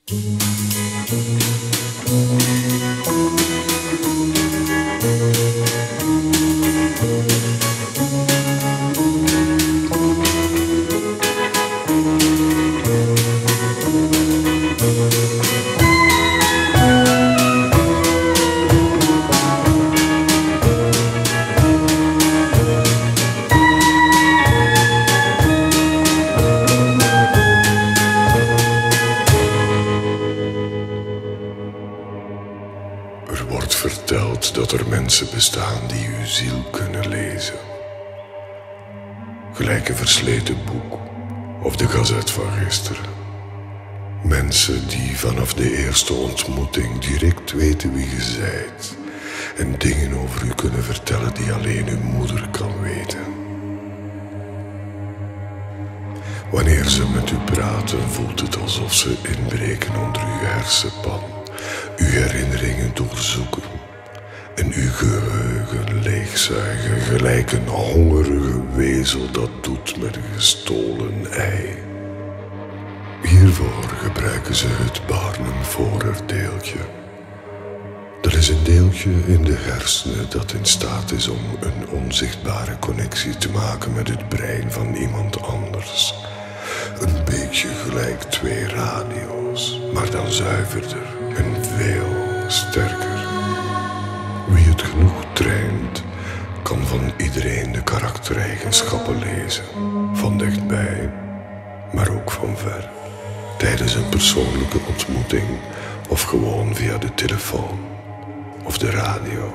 Er wordt verteld dat er mensen bestaan die uw ziel kunnen lezen. Gelijk een versleten boek of de gazet van gisteren. Mensen die vanaf de eerste ontmoeting direct weten wie je zijt en dingen over u kunnen vertellen die alleen uw moeder kan weten. Wanneer ze met u praten, voelt het alsof ze inbreken onder uw hersenpan, uw herinneringen doorzoeken en uw geheugen leegzuigen, gelijk een hongerige wezel dat doet met een gestolen ei. Hiervoor gebruiken ze het Barnum-Forer-deeltje. Er is een deeltje in de hersenen dat in staat is om een onzichtbare connectie te maken met het brein van iemand anders. Een beetje gelijk twee radio's, maar dan zuiverder en veel sterker. Wie het genoeg traint, kan van iedereen de karaktereigenschappen lezen. Van dichtbij, maar ook van ver. Tijdens een persoonlijke ontmoeting of gewoon via de telefoon of de radio.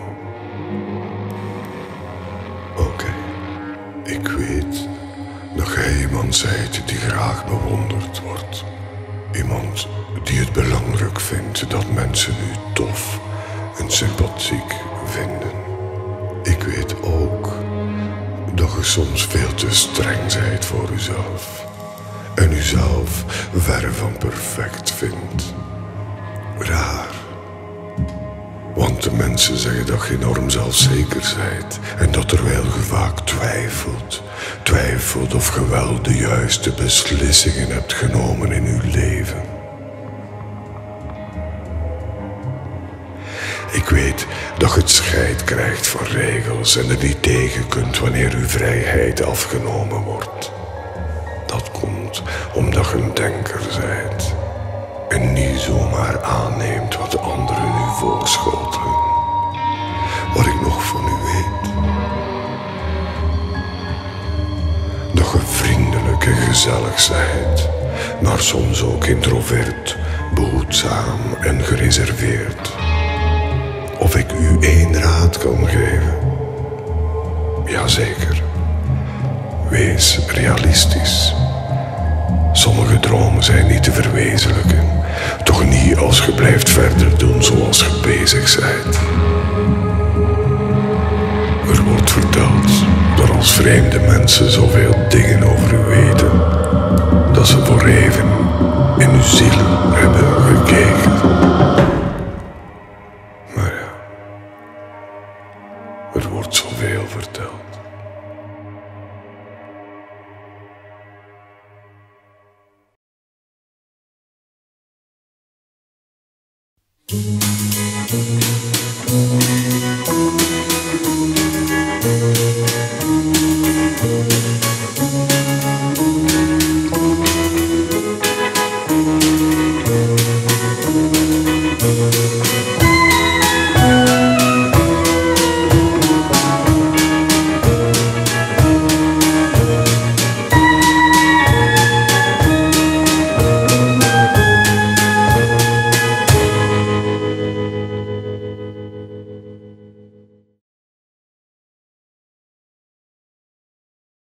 Oké, ik weet dat jij iemand zijt die graag bewonderd wordt. Iemand die het belangrijk vindt dat mensen u tof en sympathiek vinden. Ik weet ook dat je soms veel te streng bent voor uzelf en uzelf verre van perfect vindt. Raar. Want de mensen zeggen dat je enorm zelfzeker bent en dat terwijl je vaak twijfelt of je wel de juiste beslissingen hebt genomen in uw leven. Ik weet dat je het scheid krijgt van regels en er niet tegen kunt wanneer uw vrijheid afgenomen wordt. Dat komt omdat je een denker bent en niet zomaar aanneemt wat de anderen u voorschotelen. Wat ik nog van u weet, dat je vriendelijk en gezellig bent, maar soms ook introvert, behoedzaam en gereserveerd. Of ik u één raad kan geven? Jazeker. Wees realistisch. Sommige dromen zijn niet te verwezenlijken. Toch niet als je blijft verder doen zoals je bezig bent. Er wordt verteld dat als vreemde mensen zoveel dingen over u weten, dat ze voor even in uw ziel hebben gekeken. Maar ja, er wordt zoveel verteld.